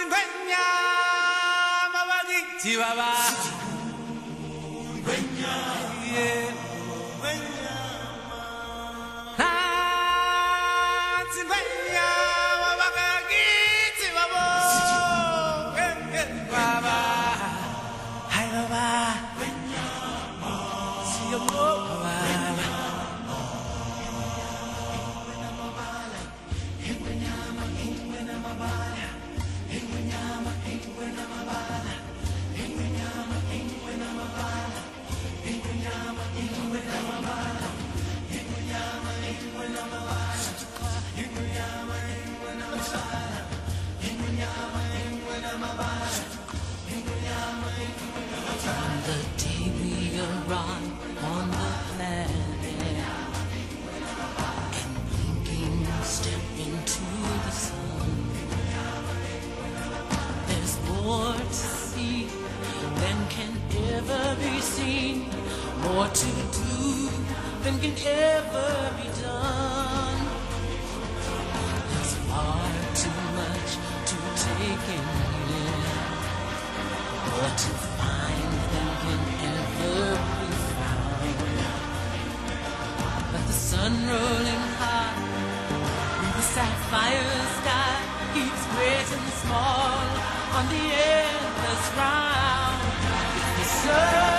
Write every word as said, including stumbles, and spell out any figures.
Ngwenya mabagi Chihuahua Ngwenya yeah Ngwenya Nansi Ngwenya mabagi Chihuahua Baba Hi Baba Ngwenya See you Baba From the day we arrived on the planet and blinking step into the sun, there's more to see than can ever be seen, more to do than can ever be done. There's far too much to take in here, more to find than can ever be found. But the sun rolling high through the sapphire sky keeps great and small on the endless round. It's the sun.